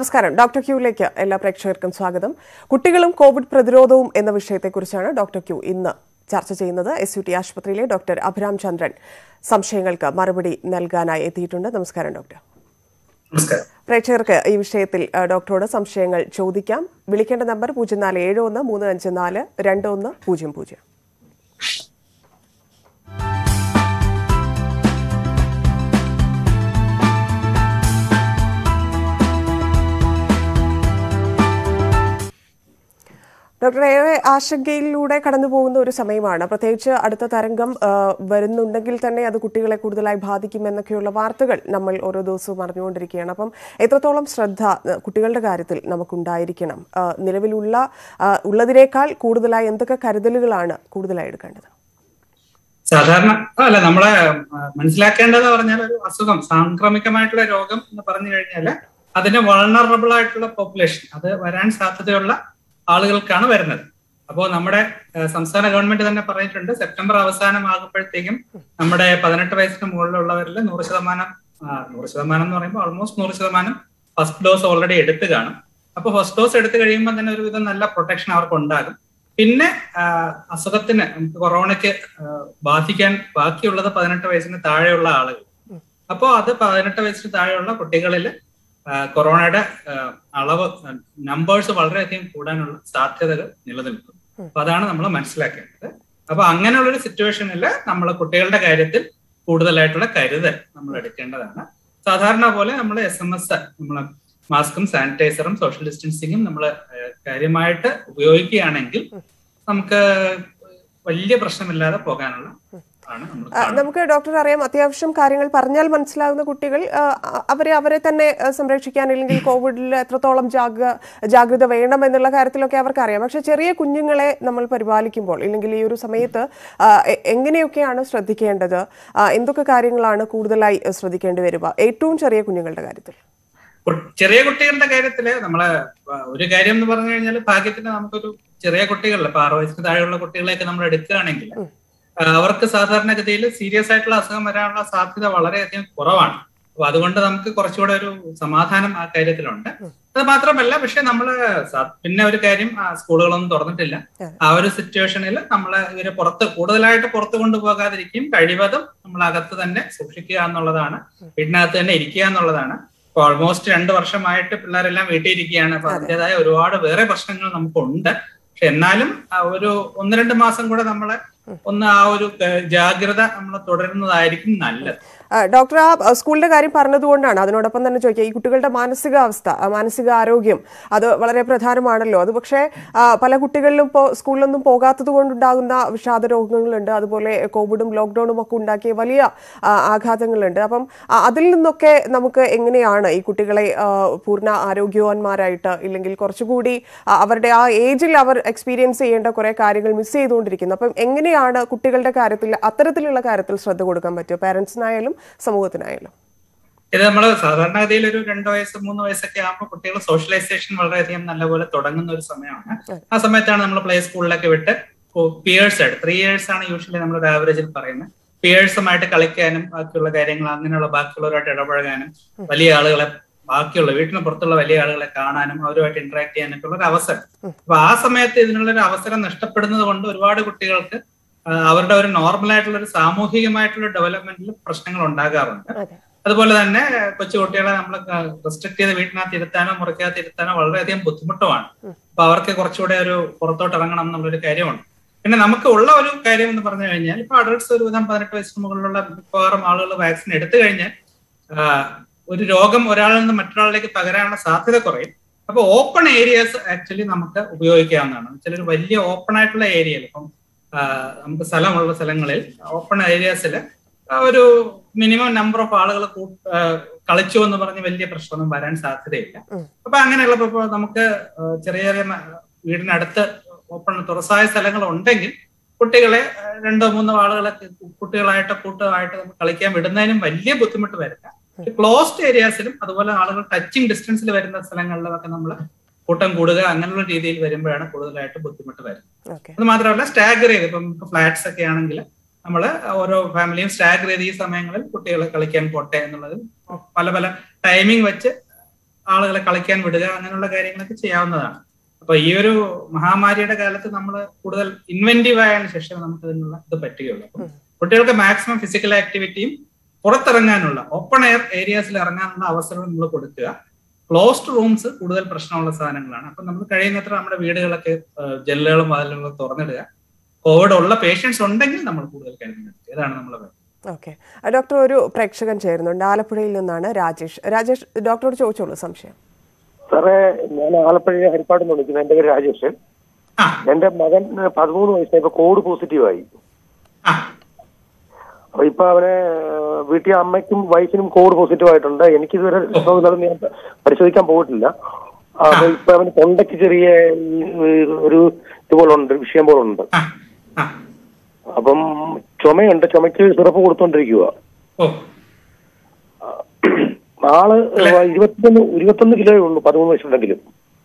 നമസ്കാരം. ഡോക്ടർ ക്യൂവിലേക്ക് എല്ലാ പ്രേക്ഷകർക്കും സ്വാഗതം. കുട്ടികളും കോവിഡ് പ്രതിരോധവും എന്ന വിഷയത്തെക്കുറിച്ചാണ് ഡോക്ടർ ക്യൂ ഇന്ന് ചർച്ച ചെയ്യുന്നത്. SUT ആശുപത്രിയിലെ ഡോക്ടർ അഭിരാം ചന്ദ്രൻ സംശയങ്ങൾക്ക് മറുപടി നൽകാനായി എത്തിയിട്ടുണ്ട്. നമസ്കാരം ഡോക്ടർ. പ്രേക്ഷകർക്ക് ഈ വിഷയത്തിൽ ഡോക്ടറോട് സംശയങ്ങൾ ചോദിക്കാം. വിളിക്കേണ്ട നമ്പർ 0471-354-2100. ഡോക്ടർ, ഏറെ ആശങ്കയിലൂടെ കടന്നു പോകുന്ന ഒരു സമയമാണ്. പ്രത്യേകിച്ച് അടുത്ത തരംഗം വരുന്നുണ്ടെങ്കിൽ തന്നെ അത് കുട്ടികളെ കൂടുതലായി ബാധിക്കുമെന്നൊക്കെയുള്ള വാർത്തകൾ നമ്മൾ ഓരോ ദിവസവും അറിഞ്ഞുകൊണ്ടിരിക്കുകയാണ്. അപ്പം എത്രത്തോളം ശ്രദ്ധ കുട്ടികളുടെ കാര്യത്തിൽ നമുക്കുണ്ടായിരിക്കണം? ഉള്ളതിനേക്കാൾ കൂടുതലായി എന്തൊക്കെ കരുതലുകളാണ് കൂടുതലായി എടുക്കേണ്ടത്? സാധാരണ അല്ല, നമ്മളെ മനസ്സിലാക്കേണ്ടത് പറഞ്ഞാൽ ഒരു അസുഖം, സാംക്രമികമായിട്ടുള്ള രോഗം എന്ന് പറഞ്ഞു കഴിഞ്ഞാൽ അതിന് വൾണറബിൾ ആയിട്ടുള്ള പോപ്പുലേഷൻ, അത് വരാൻ സാധ്യതയുള്ള ആളുകൾക്കാണ് വരുന്നത്. അപ്പോൾ നമ്മുടെ സംസ്ഥാന ഗവൺമെന്റ് തന്നെ പറഞ്ഞിട്ടുണ്ട്, സെപ്റ്റംബർ അവസാനമാകുമ്പോഴത്തേക്കും നമ്മുടെ 18 വയസ്സിന് മുകളിലുള്ളവരിൽ 100% എന്ന് പറയുമ്പോൾ ഓൾമോസ്റ്റ് 100% ഫസ്റ്റ് ഡോസ് ഓൾറെഡി എടുത്തു കാണും. അപ്പോൾ ഫസ്റ്റ് ഡോസ് എടുത്തു കഴിയുമ്പോൾ തന്നെ ഒരുവിധം നല്ല പ്രൊട്ടക്ഷൻ അവർക്ക് ഉണ്ടാകും. പിന്നെ അസുഖത്തിന്, നമുക്ക് കൊറോണയ്ക്ക് ബാധിക്കാൻ ബാക്കിയുള്ളത് 18 വയസ്സിന് താഴെയുള്ള ആളുകൾ. അപ്പോൾ അത് 18 വയസ്സിന് താഴെയുള്ള കുട്ടികളിൽ കൊറോണയുടെ അളവ്, നമ്പേഴ്സ് വളരെയധികം കൂടാനുള്ള സാധ്യതകൾ നിലനിൽക്കുന്നു. അപ്പൊ അതാണ് നമ്മൾ മനസ്സിലാക്കേണ്ടത്. അപ്പൊ അങ്ങനെയുള്ളൊരു സിറ്റുവേഷനിൽ നമ്മൾ കുട്ടികളുടെ കാര്യത്തിൽ കൂടുതലായിട്ടുള്ള കരുതൽ നമ്മൾ എടുക്കേണ്ടതാണ്. സാധാരണ പോലെ നമ്മൾ SMS, നമ്മൾ മാസ്കും സാനിറ്റൈസറും സോഷ്യൽ ഡിസ്റ്റൻസിങ്ങും നമ്മൾ കാര്യമായിട്ട് ഉപയോഗിക്കുകയാണെങ്കിൽ നമുക്ക് വലിയ പ്രശ്നമില്ലാതെ പോകാനുള്ള നമുക്ക് ഡോക്ടർ അറിയാം, അത്യാവശ്യം കാര്യങ്ങൾ പറഞ്ഞാൽ മനസ്സിലാകുന്ന കുട്ടികൾ അവരെ തന്നെ സംരക്ഷിക്കാൻ, അല്ലെങ്കിൽ കോവിഡിൽ എത്രത്തോളം ജാഗ്രത വേണം എന്നുള്ള കാര്യത്തിലൊക്കെ അവർക്കറിയാം. പക്ഷെ ചെറിയ കുഞ്ഞുങ്ങളെ നമ്മൾ പരിപാലിക്കുമ്പോൾ, ഇല്ലെങ്കിൽ ഈ ഒരു സമയത്ത് എങ്ങനെയൊക്കെയാണ് ശ്രദ്ധിക്കേണ്ടത്? എന്തൊക്കെ കാര്യങ്ങളാണ് കൂടുതലായി ശ്രദ്ധിക്കേണ്ടി വരിക ഏറ്റവും ചെറിയ കുഞ്ഞുങ്ങളുടെ കാര്യത്തിൽ? ചെറിയ കുട്ടികളുടെ കാര്യത്തില് നമ്മള് ഒരു കാര്യം എന്ന് പറഞ്ഞു കഴിഞ്ഞാൽ, ഭാഗ്യത്തിന് നമുക്കൊരു ചെറിയ കുട്ടികളിൽ, 6 വയസ്സിന് താഴെയുള്ള കുട്ടികളെയൊക്കെ നമ്മൾ എടുക്കുകയാണെങ്കിൽ അവർക്ക് സാധാരണഗതിയിൽ സീരിയസ് ആയിട്ടുള്ള അസുഖം വരാനുള്ള സാധ്യത വളരെയധികം കുറവാണ്. അപ്പൊ അതുകൊണ്ട് നമുക്ക് കുറച്ചുകൂടെ ഒരു സമാധാനം ആ കാര്യത്തിലുണ്ട്. അത് മാത്രമല്ല, പക്ഷെ നമ്മള് പിന്നെ ഒരു കാര്യം, സ്കൂളുകളൊന്നും തുറന്നിട്ടില്ല. ആ ഒരു സിറ്റുവേഷനിൽ നമ്മള് ഇവരെ കൂടുതലായിട്ട് പുറത്ത് കൊണ്ടുപോകാതിരിക്കും, കഴിവതും നമ്മൾ അകത്ത് തന്നെ സൂക്ഷിക്കുക എന്നുള്ളതാണ്, വീടിനകത്ത് തന്നെ ഇരിക്കുക എന്നുള്ളതാണ്. ഇപ്പൊ ഓൾമോസ്റ്റ് 2 വർഷമായിട്ട് പിള്ളേരെല്ലാം വീട്ടിൽ ഇരിക്കുകയാണ്. അപ്പൊ അതിൻ്റെതായ ഒരുപാട് വേറെ പ്രശ്നങ്ങൾ നമുക്കുണ്ട്. പക്ഷെ എന്നാലും ഒരു 1-2 മാസം കൂടെ നമ്മള് ആ ഒരു ജാഗ്രത നമ്മൾ തുടരുന്നതായിരിക്കും നല്ലത്. ഡോക്ടർ, ആ സ്കൂളിന്റെ കാര്യം പറഞ്ഞതുകൊണ്ടാണ് അതിനോടൊപ്പം തന്നെ ചോദിക്കുക, ഈ കുട്ടികളുടെ മാനസികാവസ്ഥ, മാനസികാരോഗ്യം, അത് വളരെ പ്രധാനമാണല്ലോ. അത് പക്ഷേ പല കുട്ടികളിലും ഇപ്പോൾ സ്കൂളിലൊന്നും പോകാത്തത് കൊണ്ടുണ്ടാകുന്ന വിഷാദ രോഗങ്ങളുണ്ട്. അതുപോലെ കോവിഡും ലോക്ക്ഡൌണും ഒക്കെ ഉണ്ടാക്കിയ വലിയ ആഘാതങ്ങളുണ്ട്. അപ്പം അതിൽ നിന്നൊക്കെ നമുക്ക് എങ്ങനെയാണ് ഈ കുട്ടികളെ പൂർണ്ണ ആരോഗ്യവാന്മാരായിട്ട്, ഇല്ലെങ്കിൽ കുറച്ചുകൂടി അവരുടെ ആ ഏജിൽ അവർ എക്സ്പീരിയൻസ് ചെയ്യേണ്ട കുറെ കാര്യങ്ങൾ മിസ് ചെയ്തുകൊണ്ടിരിക്കുന്നു. അപ്പം എങ്ങനെയാണ് കുട്ടികളുടെ കാര്യത്തിൽ, അത്തരത്തിലുള്ള കാര്യത്തിൽ ശ്രദ്ധ കൊടുക്കാൻ പറ്റുക, പാരന്റ്സിനായാലും സമൂഹത്തിനായാലും? ഇത് നമ്മൾ സാധാരണഗതിയിൽ ഒരു 2 വയസ്സ് 3 വയസ്സൊക്കെ ആകുമ്പോൾ കുട്ടികൾ സോഷ്യലൈസേഷൻ വളരെയധികം നല്ലപോലെ തുടങ്ങുന്ന ഒരു സമയമാണ്. ആ സമയത്താണ് നമ്മൾ പ്ലേ സ്കൂളിലൊക്കെ വിട്ട് പിയേഴ്സ് ആയിട്ട്, 3 years ആണ് യൂഷ്വലി നമ്മളൊരു ആവറേജിൽ പറയുന്നത്, പിയേഴ്സുമായിട്ട് കളിക്കാനും ബാക്കിയുള്ള കാര്യങ്ങൾ, അങ്ങനെയുള്ള ബാക്കിയുള്ളവരുമായിട്ട് ഇടപഴകാനും, വലിയ ആളുകളെ, ബാക്കിയുള്ള വീട്ടിന് പുറത്തുള്ള വലിയ ആളുകളെ കാണാനും അവരുമായിട്ട് ഇന്ററാക്ട് ചെയ്യാനൊക്കെ ഉള്ള ഒരു അവസരം. അപ്പൊ ആ സമയത്ത് ഇതിനുള്ളൊരു അവസരം നഷ്ടപ്പെടുന്നത് കൊണ്ട് ഒരുപാട് കുട്ടികൾക്ക് അവരുടെ ഒരു നോർമലായിട്ടുള്ള ഒരു സാമൂഹികമായിട്ടുള്ള ഡെവലപ്മെന്റിൽ പ്രശ്നങ്ങൾ ഉണ്ടാകാറുണ്ട്. അതുപോലെ തന്നെ കൊച്ചുകുട്ടികളെ നമ്മൾ റെസ്ട്രിക്ട് ചെയ്ത് വീട്ടിനകത്ത് ഇരുത്താനോ മുറിക്കകത്ത് ഇരുത്താനോ വളരെയധികം ബുദ്ധിമുട്ടുമാണ്. അപ്പൊ അവർക്ക് കുറച്ചുകൂടെ ഒരു പുറത്തോട്ട് ഇറങ്ങണം എന്നുള്ളൊരു കാര്യമുണ്ട്. പിന്നെ നമുക്ക് ഉള്ള ഒരു കാര്യം എന്ന് പറഞ്ഞു കഴിഞ്ഞാൽ, ഇപ്പൊ അഡൾട്ട്സ് ഒരുവിധം 18 വയസ്സിന് മുകളിലുള്ള മിക്കവാറും ആളുകൾ വാക്സിൻ എടുത്തു കഴിഞ്ഞാൽ ഒരു രോഗം ഒരാളിൽ നിന്ന് മറ്റൊരാളിലേക്ക് പകരാനുള്ള സാധ്യത കുറയും. അപ്പൊ ഓപ്പൺ ഏരിയാസ് ആക്ച്വലി നമുക്ക് ഉപയോഗിക്കാവുന്നതാണ്. ചിലൊരു വലിയ ഓപ്പൺ ആയിട്ടുള്ള ഏരിയയിൽ, ഇപ്പം നമുക്ക് സ്ഥലമുള്ള സ്ഥലങ്ങളിൽ ഓപ്പൺ ഏരിയാസിൽ ഒരു മിനിമം നമ്പർ ഓഫ് ആളുകൾ കളിച്ചു എന്ന് പറഞ്ഞ് വലിയ പ്രശ്നമൊന്നും വരാൻ സാധ്യതയില്ല. അപ്പൊ അങ്ങനെയുള്ളപ്പോ നമുക്ക് ചെറിയ ചെറിയ വീടിനടുത്ത് ഓപ്പൺ തുറസായ സ്ഥലങ്ങൾ ഉണ്ടെങ്കിൽ കുട്ടികളെ 2-3 ആളുകളെ കുട്ടികളായിട്ട് കൂട്ടമായിട്ട് നമുക്ക് കളിക്കാൻ വിടുന്നതിനും വലിയ ബുദ്ധിമുട്ട് വരില്ല. ക്ലോസ്ഡ് ഏരിയാസിലും അതുപോലെ ആളുകൾ ടച്ചിങ് ഡിസ്റ്റൻസിൽ വരുന്ന സ്ഥലങ്ങളിലൊക്കെ നമ്മൾ കൂട്ടം കൂടുക, അങ്ങനെയുള്ള രീതിയിൽ വരുമ്പോഴാണ് കൂടുതലായിട്ട് ബുദ്ധിമുട്ട് വരുന്നത്. അത് മാത്രമല്ല, സ്റ്റാഗർ ചെയ്ത്, ഇപ്പം ഫ്ലാറ്റ്സ് ഒക്കെ ആണെങ്കിൽ നമ്മൾ ഓരോ ഫാമിലിയും സ്റ്റാഗർ ചെയ്ത് ഈ സമയങ്ങളിൽ കുട്ടികളെ കളിക്കാൻ പോട്ടെ എന്നുള്ളതിൽ പല പല ടൈമിംഗ് വെച്ച് ആളുകളെ കളിക്കാൻ വിടുക, അങ്ങനെയുള്ള കാര്യങ്ങളൊക്കെ ചെയ്യാവുന്നതാണ്. അപ്പൊ ഈ ഒരു മഹാമാരിയുടെ കാലത്ത് നമ്മൾ കൂടുതൽ ഇൻവെന്റീവ് ആയതിനു ശേഷം നമുക്ക് ഇതിനുള്ള ഇത് പറ്റുകയുള്ളൂ. അപ്പം കുട്ടികൾക്ക് മാക്സിമം ഫിസിക്കൽ ആക്ടിവിറ്റിയും പുറത്തിറങ്ങാനുള്ള ഓപ്പൺ എയർ ഏരിയാസിൽ ഇറങ്ങാനുള്ള അവസരങ്ങൾ നമ്മൾ കൊടുക്കുക. ക്ലോസ്ഡ് റൂംസ് കൂടുതൽ പ്രശ്നമുള്ള സാധനങ്ങളാണ്. അപ്പൊ നമ്മൾ കഴിയുന്നത്ര നമ്മുടെ വീടുകളൊക്കെ ജനലുകളും വാതിലുകളും തുറന്നിടുക. കോവിഡ് ഉള്ള പേഷ്യൻസ് ഉണ്ടെങ്കിൽ നമ്മൾ കൂടുതൽ കരുതുന്നത്. ഇതാണ് നമ്മൾ പറയുന്നത്. ഓക്കെ ഡോക്ടർ, ഒരു പ്രേക്ഷകൻ ചേരുന്നുണ്ട്. ആലപ്പുഴയിൽ നിന്നാണ് രാജേഷ്. രാജേഷ്, ഡോക്ടറോട് ചോദിച്ചോളൂ സംശയം. സാറേ, ഞാൻ ആലപ്പുഴ ഹരിപ്പാട് നിന്ന് വിളിക്കുന്നത്. എന്റെ പേര് രാജേഷ്. എന്റെ മകൻ 13 വയസ്സായി, ഇപ്പൊ കോവിഡ് പോസിറ്റീവായി. അപ്പൊ ഇപ്പൊ അവനെ വീട്ടിൽ അമ്മയ്ക്കും വൈഫിനും കോവിഡ് പോസിറ്റീവ് ആയിട്ടുണ്ട്. എനിക്കിതുവരെ ഞാൻ പരിശോധിക്കാൻ പോയിട്ടില്ല. അപ്പൊ ഇപ്പൊ അവന് തൊണ്ടയ്ക്ക് ചെറിയ ഒരു ഇതുപോലെ ഉണ്ട്, വിഷയം പോലെ ഉണ്ട്. അപ്പം ചുമയുണ്ട്, ചുമക്ക് സിറപ്പ് കൊടുത്തോണ്ടിരിക്കുക. ആള് 21 കിലോയേ ഉള്ളൂ, 13 വയസ്സുണ്ടെങ്കിലും.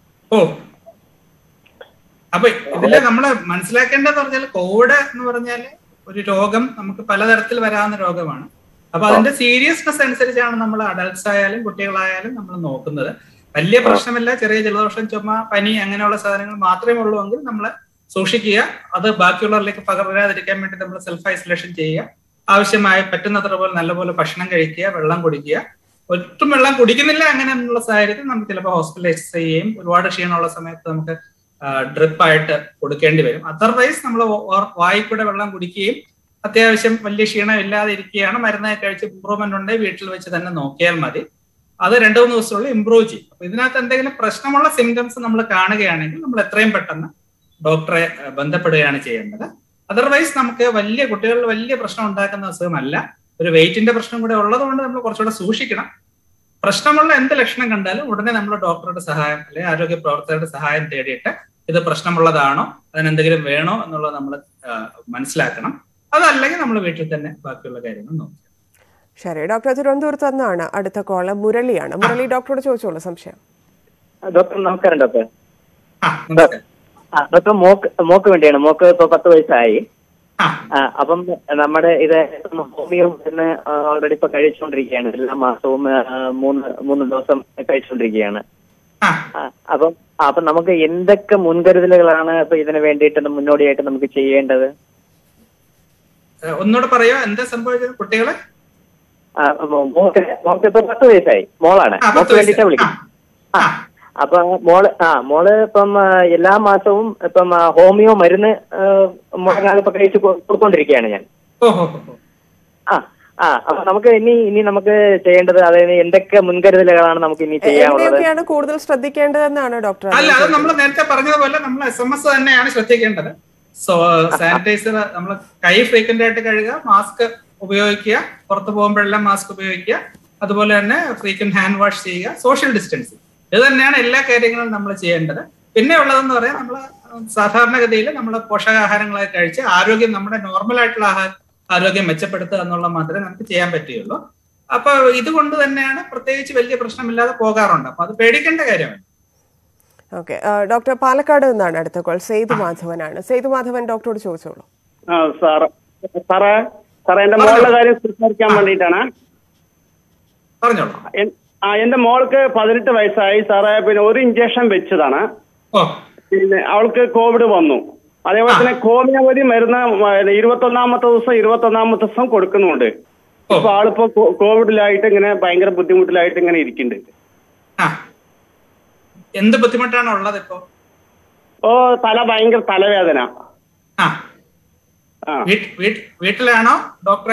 അപ്പൊ ഇതില് നമ്മള് മനസ്സിലാക്കേണ്ടതെന്ന് പറഞ്ഞാൽ കോവിഡ് എന്ന് പറഞ്ഞാല് ഒരു രോഗം നമുക്ക് പലതരത്തിൽ വരാവുന്ന രോഗമാണ്. അപ്പൊ അതിന്റെ സീരിയസ്നെസ് അനുസരിച്ചാണ് നമ്മൾ അഡൽട്സ് ആയാലും കുട്ടികളായാലും നമ്മൾ നോക്കുന്നത്. വലിയ പ്രശ്നമില്ല, ചെറിയ ജലദോഷം, ചുമ, പനി അങ്ങനെയുള്ള സാധനങ്ങൾ മാത്രമേ ഉള്ളൂ എങ്കിൽ നമ്മൾ സൂക്ഷിക്കുക. അത് ബാക്കിയുള്ളവരിലേക്ക് പകരാതിരിക്കാൻ വേണ്ടി നമ്മൾ സെൽഫ് ഐസൊലേഷൻ ചെയ്യുക. ആവശ്യമായ പറ്റുന്നത്ര പോലെ നല്ലപോലെ ഭക്ഷണം കഴിക്കുക, വെള്ളം കുടിക്കുക. ഒട്ടും വെള്ളം കുടിക്കുന്നില്ല അങ്ങനെയുള്ള സാഹചര്യത്തിൽ നമുക്ക് ചിലപ്പോൾ ഹോസ്പിറ്റലൈസ് ചെയ്യുകയും ഒരുപാട് ക്ഷീണമുള്ള സമയത്ത് നമുക്ക് ഡ്രിപ്പായിട്ട് കൊടുക്കേണ്ടി വരും. അതർവൈസ് നമ്മൾ വായിക്കൂടെ വെള്ളം കുടിക്കുകയും അത്യാവശ്യം വലിയ ക്ഷീണം ഇല്ലാതെ ഇരിക്കുകയാണ്, മരുന്ന് കഴിച്ച് ഇമ്പ്രൂവ്മെന്റ് ഉണ്ടെങ്കിൽ വീട്ടിൽ വെച്ച് തന്നെ നോക്കിയാൽ മതി. അത് 2-3 ദിവസത്തിനുള്ളിൽ ഇമ്പ്രൂവ് ചെയ്യും. അപ്പൊ ഇതിനകത്ത് എന്തെങ്കിലും പ്രശ്നമുള്ള സിംറ്റംസ് നമ്മൾ കാണുകയാണെങ്കിൽ നമ്മൾ എത്രയും പെട്ടെന്ന് ഡോക്ടറെ ബന്ധപ്പെടുകയാണ് ചെയ്യേണ്ടത്. അതർവൈസ് നമുക്ക് വലിയ കുട്ടികളിൽ വലിയ പ്രശ്നം ഉണ്ടാക്കുന്ന അസുഖമല്ല. ഒരു വെയിറ്റിന്റെ പ്രശ്നം കൂടെ ഉള്ളതുകൊണ്ട് നമ്മൾ കുറച്ചുകൂടെ സൂക്ഷിക്കണം. പ്രശ്നമുള്ള എന്ത് ലക്ഷണം കണ്ടാലും ഉടനെ നമ്മൾ ഡോക്ടറുടെ സഹായം അല്ലെങ്കിൽ ആരോഗ്യ പ്രവർത്തകരുടെ സഹായം തേടിയിട്ട് ഇത് പ്രശ്നമുള്ളതാണോ, അതിനെന്തെങ്കിലും വേണോ എന്നുള്ളത് നമ്മൾ മനസ്സിലാക്കണം. അതല്ലെങ്കിൽ നമ്മൾ വീട്ടിൽ തന്നെ ബാക്കിയുള്ള കാര്യങ്ങൾ നോക്കുക. ശരി ഡോക്ടർ, തിരുവനന്തപുരത്ത് നിന്നാണ് അടുത്ത കോള്. മുരളിയാണ്. മുരളി, ഡോക്ടറോട് ചോദിച്ചോളൂ സംശയം. ഡോക്ടർ നമസ്കാരം. ഡോക്ടർ ഡോക്ടർ മോക്ക് വേണ്ടിയാണ്. മോക്ക് ഇപ്പൊ 10 വയസ്സായി. അപ്പം നമ്മുടെ ഇത് ഹോമിയോ മരുന്ന് ഓൾറെഡി ഇപ്പൊ കഴിച്ചുകൊണ്ടിരിക്കുകയാണ്. എല്ലാ മാസവും 3 ദിവസം കഴിച്ചുകൊണ്ടിരിക്കുകയാണ്. അപ്പം നമുക്ക് എന്തൊക്കെ മുൻകരുതലുകളാണ് ഇപ്പൊ ഇതിന് വേണ്ടിയിട്ട് മുന്നോടിയായിട്ട് നമുക്ക് ചെയ്യേണ്ടത്? ഒന്നുകൂടെ പറയാ, എന്താ സംഭവിച്ചത്? കുട്ടികളെ മോക്ക് ഇപ്പൊ 10 വയസ്സായി. മോളാണ്. മോക്ക് വേണ്ടിയിട്ടാ വിളിക്കും. അപ്പൊ മോള് ഇപ്പം എല്ലാ മാസവും ഇപ്പം ഹോമിയോ മരുന്ന് മുടങ്ങാതെ കഴിച്ച് കൊടുത്തോണ്ടിരിക്കുകയാണ് ഞാൻ. അപ്പൊ നമുക്ക് ഇനി നമുക്ക് ചെയ്യേണ്ടത്, അതായത് എന്തൊക്കെ മുൻകരുതലുകളാണ് നമുക്ക് ഇനി ചെയ്യാനുള്ളത്, കൂടുതൽ ശ്രദ്ധിക്കേണ്ടതെന്നാണ് ഡോക്ടർ. അല്ല, അത് നമ്മൾ നേരത്തെ പറഞ്ഞതുപോലെ നമ്മൾ SMS തന്നെയാണ് ശ്രദ്ധിക്കേണ്ടത്. സാനിറ്റൈസർ നമ്മൾ കൈ ഫ്രീക്വന്റ് ആയിട്ട് കഴുകുക, മാസ്ക് ഉപയോഗിക്കുക, പുറത്തു പോകുമ്പോഴെല്ലാം മാസ്ക് ഉപയോഗിക്കുക, അതുപോലെ തന്നെ ഫ്രീക്വന്റ് ഹാൻഡ് വാഷ് ചെയ്യുക, സോഷ്യൽ ഡിസ്റ്റൻസിങ്. ഇത് തന്നെയാണ് എല്ലാ കാര്യങ്ങളും നമ്മൾ ചെയ്യേണ്ടത്. പിന്നെ ഉള്ളതെന്ന് പറയാൻ നമ്മൾ സാധാരണഗതിയിൽ നമ്മൾ പോഷകാഹാരങ്ങളൊക്കെ കഴിച്ച് ആരോഗ്യം, നമ്മുടെ നോർമൽ ആയിട്ടുള്ള ആരോഗ്യം മെച്ചപ്പെടുത്തുക എന്നുള്ള മാത്രമേ നമുക്ക് ചെയ്യാൻ പറ്റുകയുള്ളൂ. അപ്പൊ ഇതുകൊണ്ട് തന്നെയാണ് പ്രത്യേകിച്ച് വലിയ പ്രശ്നമില്ലാതെ പോകാറുണ്ട്. അപ്പൊ അത് പേടിക്കേണ്ട കാര്യമാണ്. ഓക്കെ ഡോക്ടർ, പാലക്കാട് നിന്നാണ് അടുത്ത കോൾ. സേതുമാധവനാണ്. സേതുമാധവൻ, ഡോക്ടറോട് ചോദിച്ചോളൂ. സാറേ എന്റെ മോളുടെ കാര്യം സംസാരിക്കാൻ വേണ്ടിയിട്ടാണ്. പറഞ്ഞോളൂ. എന്റെ മോൾക്ക് 18 വയസ്സായി സാറേ. പിന്നെ ഒരു ഇഞ്ചക്ഷൻ വെച്ചതാണ്. പിന്നെ അവൾക്ക് കോവിഡ് വന്നു. അതേപോലെ തന്നെ ഹോമിയോപതി മരുന്ന് 21ാമത്തെ ദിവസം കൊടുക്കുന്നുണ്ട്. ഇപ്പൊ ആളിപ്പോ കോവിഡിലായിട്ട് ഇങ്ങനെ ഭയങ്കര ബുദ്ധിമുട്ടിലായിട്ട് ഇങ്ങനെ ഇരിക്കുന്നുണ്ട്. എന്ത് ബുദ്ധിമുട്ടാണ് ഉള്ളത് ഇപ്പോ? ഭയങ്കര തലവേദന. വീട്ടിലാണോ ഡോക്ടറെ?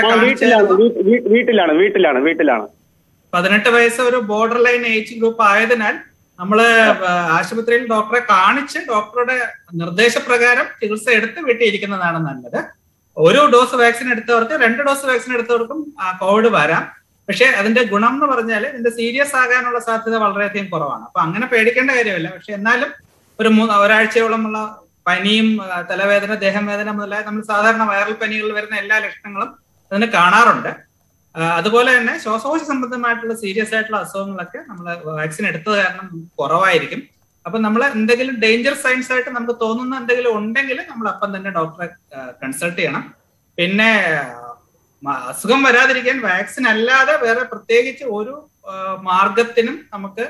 വീട്ടിലാണ്. 18 വയസ്സ് ഒരു ബോർഡർ ലൈൻ ഏജ് ഗ്രൂപ്പ് ആയതിനാൽ നമ്മള് ആശുപത്രിയിൽ ഡോക്ടറെ കാണിച്ച് ഡോക്ടറുടെ നിർദ്ദേശപ്രകാരം ചികിത്സ എടുത്ത് വീട്ടിൽ ഇരിക്കുന്നതാണ് നല്ലത്. 1 ഡോസ് വാക്സിൻ എടുത്തവർക്ക് 2 ഡോസ് വാക്സിൻ എടുത്തവർക്കും കോവിഡ് വരാം. പക്ഷെ അതിന്റെ ഗുണം എന്ന് പറഞ്ഞാൽ ഇതിന്റെ സീരിയസ് ആകാനുള്ള സാധ്യത വളരെയധികം കുറവാണ്. അപ്പൊ അങ്ങനെ പേടിക്കേണ്ട കാര്യമില്ല. പക്ഷെ എന്നാലും ഒരാഴ്ചയോളമുള്ള പനിയും തലവേദന, ദേഹം വേദന മുതലായ നമ്മൾ സാധാരണ വൈറൽ പനികളിൽ വരുന്ന എല്ലാ ലക്ഷണങ്ങളും അതിന് കാണാറുണ്ട്. അതുപോലെ തന്നെ ശ്വാസകോശ സംബന്ധമായിട്ടുള്ള സീരിയസ് ആയിട്ടുള്ള അസുഖങ്ങളൊക്കെ നമ്മൾ വാക്സിൻ എടുത്തത് കാരണം കുറവായിരിക്കും. അപ്പൊ നമ്മൾ എന്തെങ്കിലും ഡേഞ്ചർ സൈൻസ് ആയിട്ട് നമുക്ക് തോന്നുന്ന എന്തെങ്കിലും ഉണ്ടെങ്കിൽ നമ്മൾ അപ്പം തന്നെ ഡോക്ടറെ കൺസൾട്ട് ചെയ്യണം. പിന്നെ അസുഖം വരാതിരിക്കാൻ വാക്സിൻ അല്ലാതെ വേറെ പ്രത്യേകിച്ച് ഒരു മാർഗത്തിനും നമുക്ക്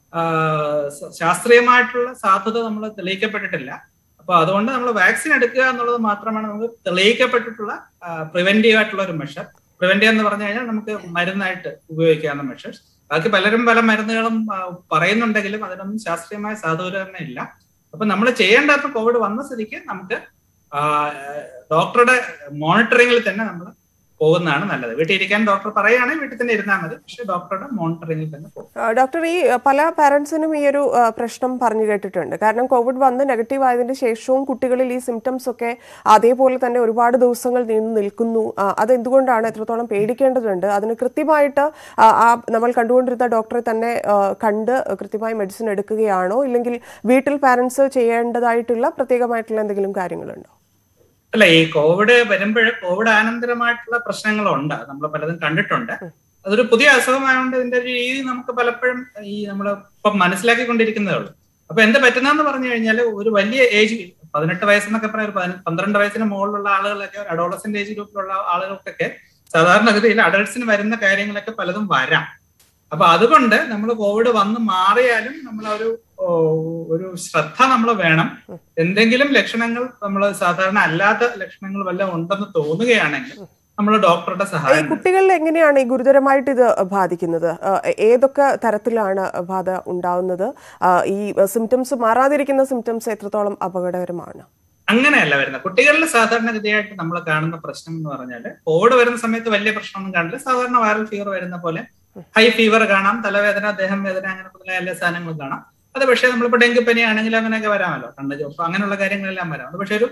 ശാസ്ത്രീയമായിട്ടുള്ള സാധുത നമ്മൾ തെളിയിക്കപ്പെട്ടിട്ടില്ല. അപ്പൊ അതുകൊണ്ട് നമ്മൾ വാക്സിൻ എടുക്കുക എന്നുള്ളത് മാത്രമാണ് നമുക്ക് തെളിയിക്കപ്പെട്ടിട്ടുള്ള പ്രിവെന്റീവ് ആയിട്ടുള്ള ഒരു മെഷർ. പ്രിവെന്റീവ് എന്ന് പറഞ്ഞു കഴിഞ്ഞാൽ നമുക്ക് മരുന്നായിട്ട് ഉപയോഗിക്കാവുന്ന മെഷേഴ്സ്. ബാക്കി പലരും പല മരുന്നുകളും പറയുന്നുണ്ടെങ്കിലും അതിനൊന്നും ശാസ്ത്രീയമായ സാധൂകരണം ഇല്ല. അപ്പൊ നമ്മൾ ചെയ്യേണ്ടത് കോവിഡ് വന്ന സ്ഥിതിക്ക് നമുക്ക് ഡോക്ടറുടെ മോണിറ്ററിംഗിൽ തന്നെ നമ്മൾ പോകുന്നതാണ് നല്ലത്. വീട്ടിൽ ഇരിക്കാൻ ഡോക്ടർ പറയുകയാണെങ്കിൽ വീട്ടിൽ തന്നെ ഇരുന്നാൽ മതി, പക്ഷെ ഡോക്ടറുടെ മോണിറ്ററിംഗിൽ തന്നെ പോകും. ഡോക്ടർ, ഈ പല പാരന്റ്സിനും ഈ ഒരു പ്രശ്നം പറഞ്ഞു കേട്ടിട്ടുണ്ട്. കാരണം കോവിഡ് വന്ന് നെഗറ്റീവ് ആയതിനു ശേഷവും കുട്ടികളിൽ ഈ സിംറ്റംസ് ഒക്കെ അതേപോലെ തന്നെ ഒരുപാട് ദിവസങ്ങൾ നീണ്ടു നിൽക്കുന്നു. അതെന്തുകൊണ്ടാണ്? എത്രത്തോളം പേടിക്കേണ്ടതുണ്ട്? അതിന് കൃത്യമായിട്ട് നമ്മൾ കണ്ടുകൊണ്ടിരുന്ന ഡോക്ടറെ തന്നെ കണ്ട് കൃത്യമായി മെഡിസിൻ എടുക്കുകയാണോ, ഇല്ലെങ്കിൽ വീട്ടിൽ പാരന്റ്സ് ചെയ്യേണ്ടതായിട്ടുള്ള പ്രത്യേകമായിട്ടുള്ള എന്തെങ്കിലും കാര്യങ്ങളുണ്ടോ? അല്ല, ഈ കോവിഡ് വരുമ്പോൾ കോവിഡ് ആനന്തരമായിട്ടുള്ള പ്രശ്നങ്ങളുണ്ട്, നമ്മൾ പലതും കണ്ടിട്ടുണ്ട്. അതൊരു പുതിയ അസുഖമായതുകൊണ്ട് ഇതിന്റെ ഒരു രീതി നമുക്ക് പലപ്പോഴും നമ്മൾ ഇപ്പം മനസ്സിലാക്കിക്കൊണ്ടിരിക്കുന്നതേ ഉള്ളൂ. അപ്പൊ എന്ത് പറ്റുന്നതെന്ന് പറഞ്ഞു കഴിഞ്ഞാൽ ഒരു വലിയ ഏജ് 18 വയസ്സെന്നൊക്കെ പറയാം, 12 വയസ്സിന് മുകളിലുള്ള ആളുകളൊക്കെ, ഒരു അഡോളസന്റ് ഏജ് ഗ്രൂപ്പിലുള്ള ആളുകൾക്കൊക്കെ സാധാരണഗതിയിൽ അഡൾട്ട്സിന് വരുന്ന കാര്യങ്ങളൊക്കെ പലതും വരാം. അപ്പൊ അതുകൊണ്ട് നമ്മൾ കോവിഡ് വന്ന് മാറിയാലും നമ്മൾ ഒരു ശ്രദ്ധ നമ്മൾ വേണം. എന്തെങ്കിലും ലക്ഷണങ്ങൾ നമ്മൾ സാധാരണ അല്ലാത്ത ലക്ഷണങ്ങൾ വല്ലതും ഉണ്ടെന്ന് തോന്നുകയാണെങ്കിൽ നമ്മൾ ഡോക്ടറുടെ സഹായം. കുട്ടികളിൽ എങ്ങനെയാണ് ഈ ഗുരുതരമായിട്ട് ഇത് ബാധിക്കുന്നത്? ഏതൊക്കെ തരത്തിലാണ് ബാധ ഉണ്ടാവുന്നത്? ഈ സിംറ്റംസ് മാറാതിരിക്കുന്ന സിംറ്റംസ് എത്രത്തോളം അപകടകരമാണ്? അങ്ങനെയല്ല വരുന്നത്. കുട്ടികളിൽ സാധാരണഗതിയായിട്ട് നമ്മൾ കാണുന്ന പ്രശ്നം എന്ന് പറഞ്ഞാൽ കോവിഡ് വരുന്ന സമയത്ത് വലിയ പ്രശ്നമൊന്നും കാണില്ല. സാധാരണ വൈറൽ ഫീവർ വരുന്ന പോലെ ഹൈ ഫീവർ കാണാം, തലവേദന, ദേഹം വേദന, അങ്ങനെ മുതലായ എല്ലാ സാധനങ്ങളും കാണാം. അത് പക്ഷേ നമ്മളിപ്പോൾ ഡെങ്കിപ്പനി ആണെങ്കിൽ അങ്ങനെയൊക്കെ വരാമല്ലോ, കണ്ണുചോപ്പ് അങ്ങനെയുള്ള കാര്യങ്ങളെല്ലാം വരാം. അത് പക്ഷെ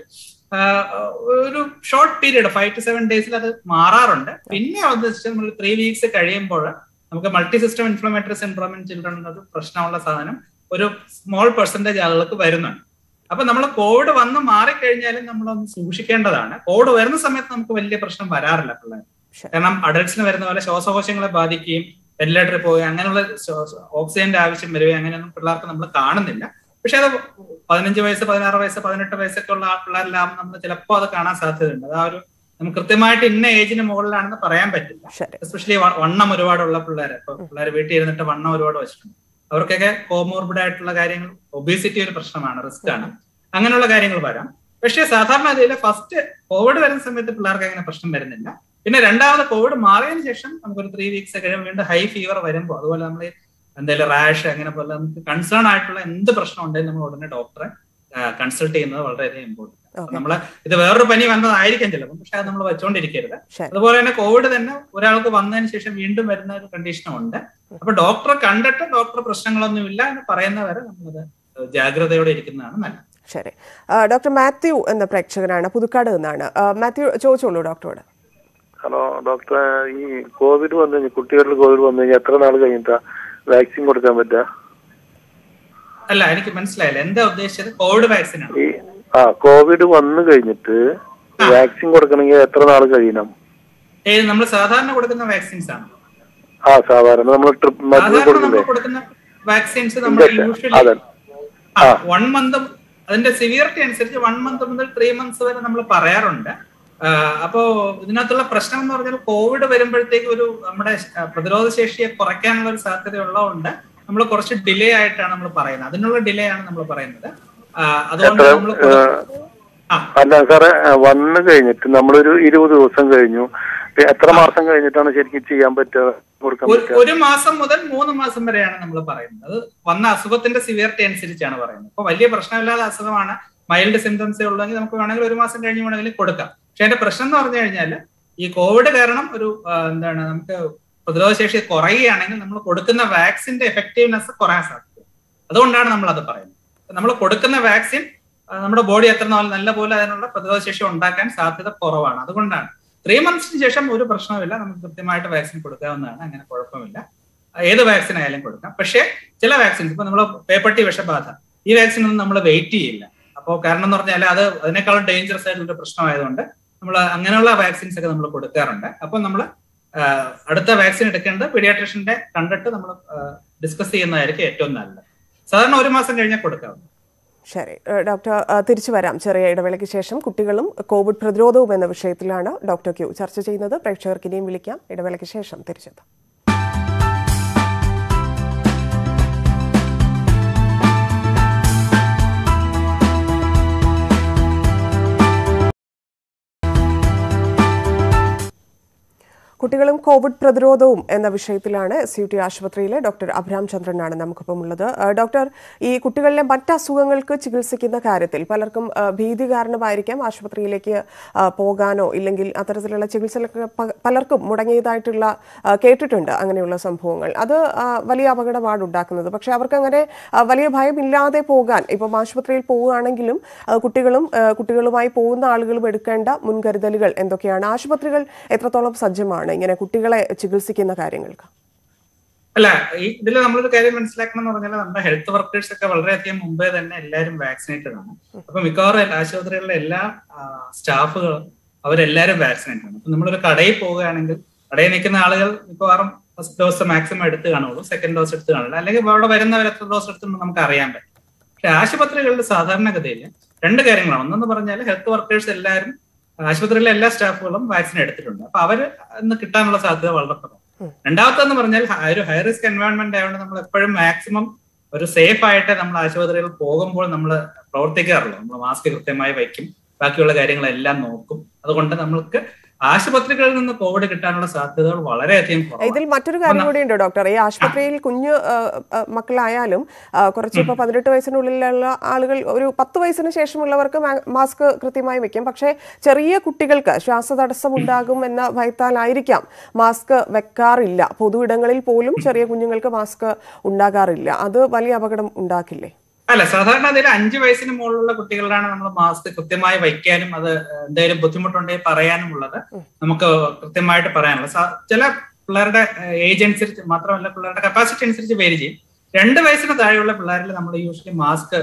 ഒരു ഷോർട്ട് പീരീഡ് 5 to 7 ഡേയ്സിൽ അത് മാറാറുണ്ട്. പിന്നെ ഉദ്ദേശിച്ച് നമ്മൾ 3 വീക്സ് കഴിയുമ്പോൾ നമുക്ക് multi system inflammatory syndrome in children എന്നൊരു പ്രശ്നമുള്ള സാധനം ഒരു സ്മോൾ പെർസെന്റേജ് ആളുകൾക്ക് വരുന്നുണ്ട്. അപ്പൊ നമ്മൾ കോവിഡ് വന്ന് മാറിക്കഴിഞ്ഞാലും നമ്മളൊന്ന് സൂക്ഷിക്കേണ്ടതാണ്. കോവിഡ് വരുന്ന സമയത്ത് നമുക്ക് വലിയ പ്രശ്നം വരാറില്ല പിള്ളേർ. കാരണം അഡൾട്ട്സിന് വരുന്ന പോലെ ശ്വാസകോശങ്ങളെ ബാധിക്കുകയും വെന്റിലേറ്ററിൽ പോവുകയും അങ്ങനെയുള്ള ഓക്സിജന്റെ ആവശ്യം വരികയും അങ്ങനെയൊന്നും പിള്ളേർക്ക് നമ്മൾ കാണുന്നില്ല. പക്ഷെ അത് 15 വയസ്സ്, 16 വയസ്സ്, 18 വയസ്സൊക്കെ ഉള്ള പിള്ളേരെല്ലാം നമ്മൾ ചിലപ്പോൾ അത് കാണാൻ സാധ്യതയുണ്ട്. അത് നമുക്ക് കൃത്യമായിട്ട് ഇന്ന ഏജിന് മുകളിലാണെന്ന് പറയാൻ പറ്റില്ല. എസ്പെഷ്യലി വണ്ണം ഒരുപാടുള്ള പിള്ളേരെ, ഇപ്പൊ പിള്ളേർ വീട്ടിൽ ഇരുന്നിട്ട് വണ്ണം ഒരുപാട് വെച്ചിട്ടുണ്ട്, അവർക്കൊക്കെ കോമോർബിഡ് ആയിട്ടുള്ള കാര്യങ്ങൾ, ഒബീസിറ്റി ഒരു പ്രശ്നമാണ്, റിസ്ക് ആണ്, അങ്ങനെയുള്ള കാര്യങ്ങൾ വരാം. പക്ഷേ സാധാരണ ഇതിൽ ഫസ്റ്റ് കോവിഡ് വരുന്ന സമയത്ത് പിള്ളേർക്ക് അങ്ങനെ പ്രശ്നം വരുന്നില്ല. പിന്നെ രണ്ടാമത് കോവിഡ് മാറിയതിനു ശേഷം നമുക്കൊരു 3 വീക്സ് കഴിയുമ്പോൾ വീണ്ടും ഹൈ ഫീവർ വരുമ്പോൾ, അതുപോലെ നമ്മൾ എന്തെങ്കിലും റാഷ് അങ്ങനെ പോലെ നമുക്ക് കൺസേൺ ആയിട്ടുള്ള എന്ത് പ്രശ്നം ഉണ്ടെങ്കിലും നമ്മൾ ഉടനെ ഡോക്ടറെ കൺസൾട്ട് ചെയ്യുന്നത് വളരെയധികം ഇമ്പോർട്ടന്റ്. നമ്മള് ഇത് വേറൊരു പനി വന്നതായിരിക്കും ചിലപ്പോൾ, പക്ഷെ അത് നമ്മൾ വെച്ചോണ്ടിരിക്കരുത്. അതുപോലെ തന്നെ കോവിഡ് തന്നെ ഒരാൾക്ക് വന്നതിന് ശേഷം വീണ്ടും വരുന്ന ഒരു കണ്ടീഷനും ഉണ്ട്. അപ്പൊ ഡോക്ടറെ കണ്ടിട്ട് ഡോക്ടർ പ്രശ്നങ്ങളൊന്നുമില്ല എന്ന് പറയുന്നവരെ നമ്മളത് ജാഗ്രതയോടെ ഇരിക്കുന്നതാണ് നല്ലത്. ശരി. ഡോക്ടർ മാത്യു എന്ന പ്രേക്ഷകനാണ്, പുതുക്കാട് നിന്നാണ്. മാത്യു, ചോദിച്ചോളൂ ഡോക്ടറോട്. ഹലോ ഡോക്ടറെ, ഈ കോവിഡ് വന്നു കഴിഞ്ഞാൽ, കുട്ടികളിൽ കോവിഡ് വന്നു കഴിഞ്ഞാൽ എത്ര നാൾ കഴിഞ്ഞിട്ടാ വാക്സിൻ കൊടുക്കാൻ പറ്റുക? അല്ല, എനിക്ക് മനസ്സിലായില്ല എന്താ ഉദ്ദേശിച്ചത്. കോവിഡ് വാക്സിൻ ആണ്? കോവിഡ് വന്നു കഴിഞ്ഞിട്ട് വാക്സിൻ കൊടുക്കണമെങ്കിൽ എത്ര നാൾ കഴിയണം? നമ്മൾ സാധാരണ കൊടുക്കുന്ന വാക്സിൻസ് ആണ്. സാധാരണ നമ്മൾ കൊടുക്കുന്ന വാക്സിൻസ് നമ്മൾ യൂഷ്വലി 1 മന്ത്, അതിന്റെ സിവിയറിറ്റി അനുസരിച്ച് 1 മന്ത് മുതൽ 3 മന്ത്സ് വരെ നമ്മൾ പറയാറുണ്ട്. അപ്പോ ഇതിനകത്തുള്ള പ്രശ്നം എന്ന് പറഞ്ഞാൽ കോവിഡ് വരുമ്പോഴത്തേക്ക് നമ്മുടെ പ്രതിരോധ ശേഷിയെ കുറയ്ക്കാനുള്ള ഒരു സാധ്യത ഉള്ളതുകൊണ്ട് നമ്മൾ കുറച്ച് ഡിലേ ആയിട്ടാണ് നമ്മൾ പറയുന്നത്. അതിനുള്ള ഡിലേ ആണ് നമ്മൾ പറയുന്നത്. അതുകൊണ്ട് നമ്മൾ അല്ല സാറേ, വന്നു കഴിഞ്ഞിട്ട് നമ്മളൊരു 20 ദിവസം കഴിഞ്ഞു, എത്ര മാസം കഴിഞ്ഞിട്ടാണ് ശരിക്കും ചെയ്യാൻ പറ്റുക? 1 മാസം മുതൽ 3 മാസം വരെയാണ് നമ്മൾ പറയുന്നത്. അത് വന്ന അസുഖത്തിന്റെ സിവിയറിറ്റി അനുസരിച്ചാണ് പറയുന്നത്. ഇപ്പൊ വലിയ പ്രശ്നമില്ലാത്ത അസുഖമാണ്, മൈൽഡ് സിംറ്റംസേ ഉള്ളെങ്കിൽ നമുക്ക് വേണമെങ്കിൽ 1 മാസം കഴിഞ്ഞ് വേണമെങ്കിൽ കൊടുക്കാം. പക്ഷെ അതിന്റെ പ്രശ്നം എന്ന് പറഞ്ഞു കഴിഞ്ഞാൽ ഈ കോവിഡ് കാരണം നമുക്ക് പ്രതിരോധ ശേഷി കുറയുകയാണെങ്കിൽ നമ്മൾ കൊടുക്കുന്ന വാക്സിന്റെ എഫക്റ്റീവ്നെസ് കുറയാൻ സാധിക്കും. അതുകൊണ്ടാണ് നമ്മൾ അത് പറയുന്നത്. നമ്മൾ കൊടുക്കുന്ന വാക്സിൻ നമ്മുടെ ബോഡി എത്ര നല്ല പോലെ അതിനുള്ള പ്രതിരോധ ശേഷി ഉണ്ടാക്കാൻ സാധ്യത കുറവാണ്. അതുകൊണ്ടാണ് 3 മന്ത്സിന് ശേഷം ഒരു പ്രശ്നമില്ല, നമുക്ക് കൃത്യമായിട്ട് വാക്സിൻ കൊടുക്കാവുന്നതാണ്, അങ്ങനെ കുഴപ്പമില്ല. ഏത് വാക്സിൻ ആയാലും കൊടുക്കാം. പക്ഷേ ചില വാക്സിൻസ്, ഇപ്പൊ നമ്മൾ പേപ്പട്ടി വിഷബാധ, ഈ വാക്സിൻ ഒന്നും നമ്മൾ വെയിറ്റ് ചെയ്യില്ല. അപ്പോൾ കാരണം എന്ന് പറഞ്ഞാൽ അതിനേക്കാളും ഡേഞ്ചറസ് ആയിട്ടുള്ള പ്രശ്നമായതുകൊണ്ട് നമ്മൾ അങ്ങനെയുള്ള വാക്സിൻസ് ഒക്കെ നമ്മൾ കൊടുക്കാറുണ്ട്. അപ്പോൾ നമ്മൾ അടുത്ത വാക്സിൻ എടുക്കേണ്ടത് പീഡിയാട്രിഷ്യന്റെ കണ്ടിട്ട് നമ്മൾ ഡിസ്കസ് ചെയ്യുന്നതായിരിക്കും ഏറ്റവും നല്ലത്. സാധാരണ 1 മാസം കഴിഞ്ഞാൽ കൊടുക്കാവുന്നത്. ശരി ഡോക്ടർ, തിരിച്ചു വരാം. ചെറിയ ഇടവേളയ്ക്ക് ശേഷം കുട്ടികളും കോവിഡ് പ്രതിരോധവും എന്ന വിഷയത്തിലാണ് ഡോക്ടർ ക്യൂ ചർച്ച ചെയ്യുന്നത്. പ്രേക്ഷകർക്ക് ഇനിയും വിളിക്കാം. ഇടവേളയ്ക്ക് ശേഷം തിരിച്ചെത്താം. കുട്ടികളും കോവിഡ് പ്രതിരോധവും എന്ന വിഷയത്തിലാണ് SUT ആശുപത്രിയിലെ ഡോക്ടർ അബ്രഹാം ചന്ദ്രനാണ് നമുക്കൊപ്പം ഉള്ളത്. ഡോക്ടർ, ഈ കുട്ടികളിലെ മറ്റ് അസുഖങ്ങൾക്ക് ചികിത്സിക്കുന്ന കാര്യത്തിൽ പലർക്കും ഭീതി കാരണമായിരിക്കാം ആശുപത്രിയിലേക്ക് പോകാനോ ഇല്ലെങ്കിൽ അത്തരത്തിലുള്ള ചികിത്സകളൊക്കെ പലർക്കും മുടങ്ങിയതായിട്ടുള്ള കേട്ടിട്ടുണ്ട്. അങ്ങനെയുള്ള സംഭവങ്ങൾ അത് വലിയ അപകടമാണ് ഉണ്ടാക്കുന്നത്. പക്ഷെ അവർക്ക് അങ്ങനെ വലിയ ഭയമില്ലാതെ പോകാൻ ഇപ്പം ആശുപത്രിയിൽ പോവുകയാണെങ്കിലും കുട്ടികളുമായി പോകുന്ന ആളുകളും എടുക്കേണ്ട മുൻകരുതലുകൾ എന്തൊക്കെയാണ്? ആശുപത്രികൾ എത്രത്തോളം സജ്ജമാണ് ഇങ്ങനെ കുട്ടികളെ ചികിത്സിക്കുന്ന കാര്യങ്ങൾക്ക്? അല്ല, ഇതിൽ നമ്മളൊരു കാര്യം മനസ്സിലാക്കണം എന്ന് പറഞ്ഞാൽ നമ്മുടെ ഹെൽത്ത് വർക്കേഴ്സ് ഒക്കെ വളരെയധികം മുമ്പേ തന്നെ എല്ലാവരും വാക്സിനേറ്റഡ് ആണ്. അപ്പൊ മിക്കവാറും ആശുപത്രികളിലെ എല്ലാ സ്റ്റാഫുകളും അവരെല്ലാവരും വാക്സിനേറ്റഡ് ആണ്. അപ്പൊ നമ്മളൊരു കടയിൽ പോവുകയാണെങ്കിൽ കടയിൽ നിൽക്കുന്ന ആളുകൾ മിക്കവാറും ഫസ്റ്റ് ഡോസ് മാക്സിമം എടുത്ത് കാണുള്ളൂ, സെക്കൻഡ് ഡോസ് എടുത്ത് കാണില്ല, അല്ലെങ്കിൽ അവിടെ വരുന്നവർ എത്ര ഡോസ് എടുത്തെന്ന് നമുക്ക് അറിയാൻ പറ്റും. പക്ഷെ ആശുപത്രികളിൽ സാധാരണഗതിയിൽ രണ്ട് കാര്യങ്ങളാണ്. ഒന്നെന്ന് പറഞ്ഞാൽ ഹെൽത്ത് വർക്കേഴ്സ് എല്ലാവരും ആശുപത്രിയിലെ എല്ലാ സ്റ്റാഫുകളും വാക്സിൻ എടുത്തിട്ടുണ്ട്. അപ്പൊ അവര് ഇന്ന് കിട്ടാനുള്ള സാധ്യത വളരെ കുറവാണ്. രണ്ടാമത്തെന്ന് പറഞ്ഞാൽ ഒരു ഹൈ റിസ്ക് എൻവയോൺമെന്റ് ആയതുകൊണ്ട് നമ്മൾ എപ്പോഴും മാക്സിമം ഒരു സേഫ് ആയിട്ട് നമ്മൾ ആശുപത്രിയിൽ പോകുമ്പോൾ നമ്മൾ പ്രവർത്തിക്കാറുള്ളൂ. നമ്മൾ മാസ്ക് കൃത്യമായി വയ്ക്കും, ബാക്കിയുള്ള കാര്യങ്ങളെല്ലാം നോക്കും. അതുകൊണ്ട് നമ്മൾക്ക് ആശുപത്രികളിൽ നിന്ന് കോവിഡ് കിട്ടാനുള്ള സാധ്യതകൾ വളരെയധികം കുറവാണ്. ഇതിൽ മറ്റൊരു കാര്യം കൂടിയുണ്ട് ഡോക്ടർ. ഈ ആശുപത്രിയിൽ കുഞ്ഞു മക്കളായാലും കുറച്ച് ഇപ്പോൾ 18 വയസ്സിനുള്ളിലുള്ള ആളുകൾ, ഒരു 10 വയസ്സിന് ശേഷമുള്ളവർക്ക് മാസ്ക് കൃത്യമായി വെക്കും. പക്ഷേ ചെറിയ കുട്ടികൾക്ക് ശ്വാസതടസ്സം ഉണ്ടാകും എന്ന ഭയത്താലായിരിക്കാം മാസ്ക് വെക്കാറില്ല. പൊതു ഇടങ്ങളിൽ പോലും ചെറിയ കുഞ്ഞുങ്ങൾക്ക് മാസ്ക് ഉണ്ടാകാറില്ല. അത് വലിയ അപകടം ഉണ്ടാക്കില്ലേ? അല്ല, സാധാരണ അതിൽ 5 വയസ്സിന് മുകളിലുള്ള കുട്ടികളിലാണ് നമ്മൾ മാസ്ക് കൃത്യമായി വയ്ക്കാനും അത് എന്തെങ്കിലും ബുദ്ധിമുട്ടുണ്ടെങ്കിൽ പറയാനുമുള്ളത് നമുക്ക് കൃത്യമായിട്ട് പറയാനുള്ളത്. ചില പിള്ളേരുടെ ഏജ് അനുസരിച്ച് മാത്രമല്ല, പിള്ളേരുടെ കപ്പാസിറ്റി അനുസരിച്ച് വേരി ചെയ്യും. 2 വയസ്സിന് താഴെയുള്ള പിള്ളേരിൽ നമ്മൾ യൂഷ്വലി മാസ്ക്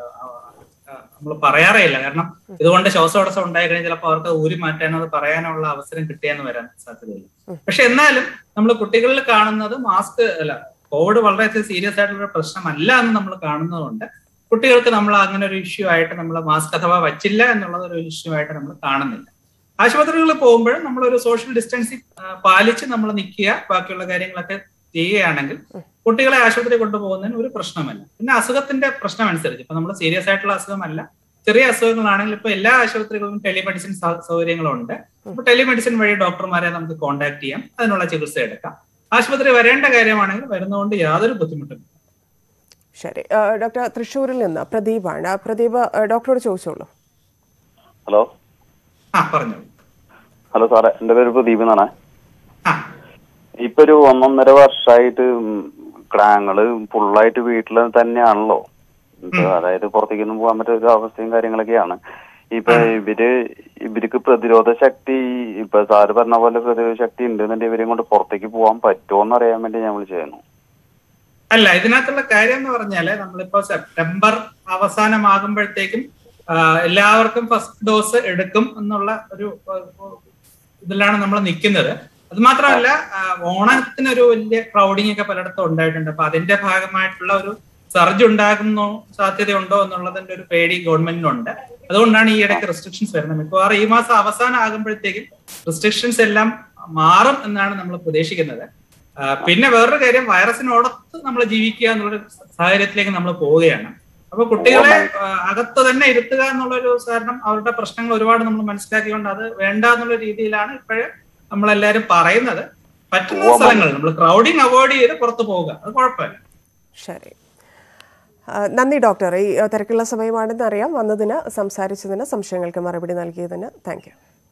നമ്മൾ പറയാറേയില്ല. കാരണം ഇതുകൊണ്ട് ശ്വാസതടസ്സം ഉണ്ടായി കഴിഞ്ഞാൽ ചിലപ്പോൾ അവർക്ക് ഊരി മാറ്റാനോ അത് പറയാനുള്ള അവസരം കിട്ടിയെന്ന് വരാൻ സാധ്യതയില്ല. പക്ഷെ എന്നാലും നമ്മൾ കുട്ടികളിൽ കാണുന്നത് മാസ്ക് അല്ല, കോവിഡ് വളരെയധികം സീരിയസ് ആയിട്ടുള്ള പ്രശ്നമല്ല എന്ന് നമ്മൾ കാണുന്നതുകൊണ്ട് കുട്ടികൾക്ക് നമ്മൾ അങ്ങനെ ഒരു ഇഷ്യൂ ആയിട്ട് നമ്മൾ മാസ്ക് അഥവാ വച്ചില്ല എന്നുള്ളത് ഒരു ഇഷ്യൂ ആയിട്ട് നമ്മൾ കാണുന്നില്ല. ആശുപത്രികളിൽ പോകുമ്പോഴും നമ്മളൊരു സോഷ്യൽ ഡിസ്റ്റൻസിങ് പാലിച്ച് നമ്മൾ നിൽക്കുക, ബാക്കിയുള്ള കാര്യങ്ങളൊക്കെ ചെയ്യുകയാണെങ്കിൽ കുട്ടികളെ ആശുപത്രി കൊണ്ടുപോകുന്നതിന് ഒരു പ്രശ്നമല്ല. പിന്നെ അസുഖത്തിന്റെ പ്രശ്നം അനുസരിച്ച് ഇപ്പൊ നമ്മൾ സീരിയസ് ആയിട്ടുള്ള അസുഖമല്ല, ചെറിയ അസുഖങ്ങളാണെങ്കിൽ ഇപ്പൊ എല്ലാ ആശുപത്രികളിലും ടെലിമെഡിസിൻ സൗകര്യങ്ങളുണ്ട്. അപ്പൊ ടെലിമെഡിസിൻ വഴി ഡോക്ടർമാരെ നമുക്ക് കോൺടാക്ട് ചെയ്യാം, അതിനുള്ള ചികിത്സ എടുക്കാം. ആശുപത്രി വരേണ്ട കാര്യമാണെങ്കിൽ വരുന്നതുകൊണ്ട് യാതൊരു ബുദ്ധിമുട്ടും. ശരി ഡോക്ടർ, തൃശ്ശൂരിൽ നിന്ന് പ്രദീപാണ്. പ്രദീപ്, ഡോക്ടറോട് ചോദിച്ചോളൂ. ഹലോ. പറഞ്ഞു. ഹലോ സാറേ, എന്റെ പേര് പ്രദീപ് എന്നാണ്. ഇപ്പൊ ഒരു 1.5 വർഷമായിട്ട് ക്രാങ്ങള് ഫുള്ളായിട്ട് വീട്ടിൽ തന്നെയാണല്ലോ. അതായത് പുറത്തേക്കൊന്നും പോകാൻ പറ്റാത്ത അവസ്ഥയും കാര്യങ്ങളൊക്കെയാണ്. ഇപ്പൊ ഇവർക്ക് പ്രതിരോധ ശക്തി, ഇപ്പൊ സാറ് പറഞ്ഞ പോലെ പ്രതിരോധ ശക്തി ഉണ്ടെന്നുണ്ടെങ്കിൽ ഇവരെയും കൊണ്ട് പുറത്തേക്ക് പോകാൻ പറ്റുമോന്ന് അറിയാൻ വേണ്ടി ഞാൻ വിളിച്ചായിരുന്നു. അല്ല, ഇതിനകത്തുള്ള കാര്യം എന്ന് പറഞ്ഞാല് നമ്മളിപ്പോ സെപ്റ്റംബർ അവസാനമാകുമ്പോഴത്തേക്കും എല്ലാവർക്കും ഫസ്റ്റ് ഡോസ് എടുക്കും എന്നുള്ള ഒരു ഇതിലാണ് നമ്മൾ നിൽക്കുന്നത്. അത് മാത്രമല്ല, ഓണത്തിനൊരു വലിയ ക്രൗഡിങ് ഒക്കെ പലയിടത്തും ഉണ്ടായിട്ടുണ്ട്. അപ്പൊ അതിന്റെ ഭാഗമായിട്ടുള്ള ഒരു സർജ് ഉണ്ടാകുന്നോ സാധ്യതയുണ്ടോ എന്നുള്ളതിന്റെ ഒരു പേടി ഗവൺമെന്റിനുണ്ട്. അതുകൊണ്ടാണ് ഈ ഇടയ്ക്ക് റെസ്ട്രിക്ഷൻസ് വരുന്നത്. മിക്കവാറും ഈ മാസം അവസാനം ആകുമ്പോഴത്തേക്കും റെസ്ട്രിക്ഷൻസ് എല്ലാം മാറും എന്നാണ് നമ്മൾ പ്രതീക്ഷിക്കുന്നത്. പിന്നെ വേറൊരു കാര്യം, വൈറസിനോടൊത്ത് നമ്മൾ ജീവിക്കുക എന്നുള്ളൊരു സാഹചര്യത്തിലേക്ക് നമ്മൾ പോവുകയാണ്. അപ്പൊ കുട്ടികളെ അകത്ത് തന്നെ ഇരുത്തുക എന്നുള്ളൊരു കാരണം അവരുടെ പ്രശ്നങ്ങൾ ഒരുപാട് നമ്മൾ മനസ്സിലാക്കിക്കൊണ്ട് അത് വേണ്ട എന്നുള്ള രീതിയിലാണ് ഇപ്പോഴേ നമ്മളെല്ലാരും പറയുന്നത്. പറ്റുന്ന സ്ഥലങ്ങളിൽ നമ്മൾ ക്രൗഡിങ് അവോയ്ഡ് ചെയ്ത് പുറത്തു പോവുക, അത് കുഴപ്പമില്ല. ശരി, നന്ദി ഡോക്ടർ. ഈ തിരക്കുള്ള സമയമാണെന്ന് അറിയാം. വന്നതിന്, സംസാരിച്ചതിന്, സംശയങ്ങൾക്ക് മറുപടി നൽകിയതിന് താങ്ക് യു.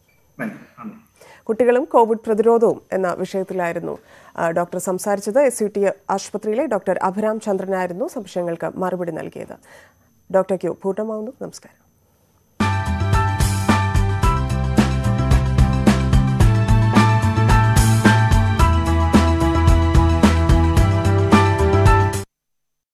കുട്ടികളും കോവിഡ് പ്രതിരോധവും എന്ന വിഷയത്തിലായിരുന്നു ഡോക്ടർ സംസാരിച്ചത്. SUT ആശുപത്രിയിലെ ഡോക്ടർ അബ്രഹാം ചന്ദ്രനായിരുന്നു സംശയങ്ങൾക്ക് മറുപടി നൽകിയത്. ഡോക്ടർ ക്യൂ പൂർണ്ണമാവുന്നു. നമസ്കാരം.